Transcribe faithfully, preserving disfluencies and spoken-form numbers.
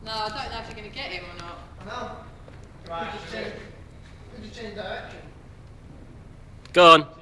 No, I don't know if you're going to get him or not. I know. Right. Could just change, could just change direction. Go on.